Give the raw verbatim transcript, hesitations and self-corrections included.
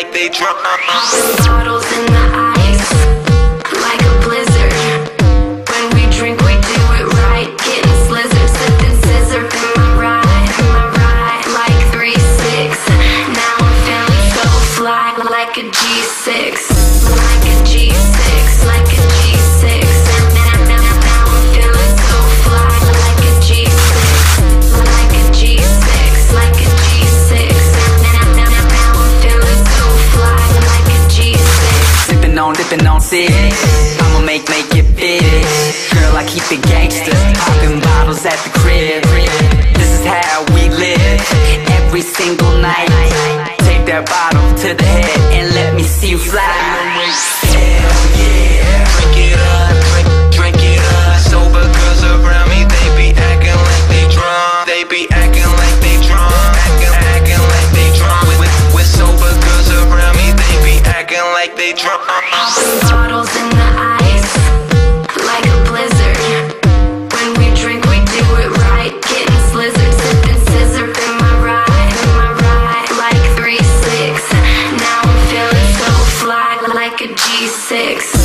like they drunk. Bottles in the ice, like a blizzard. When we drink, we do it right. Getting slizzard, sipping scissor. In my ride, in my ride, like three six. Now I'm feeling so fly, like a G six, like a G six, like a G six. Now, now, now I'm feeling so fly, like a G six, like a G six, like a G six. Now, now, now, now I'm feeling so fly, like a G six. Sipping on, dipping on six. I'ma make, make it big. Girl, I keep it gangster. Popping bottles at the crib. This is how we live. Every single night. Take that bottle to the head and let me see you fly. Hell yeah, drink it up, drink, drink it up. Sober girls around me, they be acting like they drunk. They be acting like they drunk, acting, acting like they drunk. With, with, with sober girls around me, they be acting like they drunk. Bottles in the ice, like a blizzard. When we drink, we do it right. Getting slizzard, sipping scissor. In my ride, in my ride, like three six. Now I'm feeling so fly, like a G six.